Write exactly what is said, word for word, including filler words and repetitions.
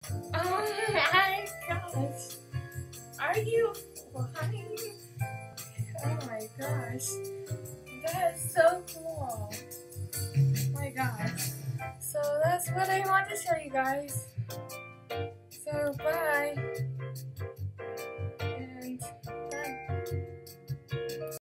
Oh my gosh. Are you flying? Oh my gosh. That is so cool. Oh my gosh. So that's what I want to show you guys. So bye.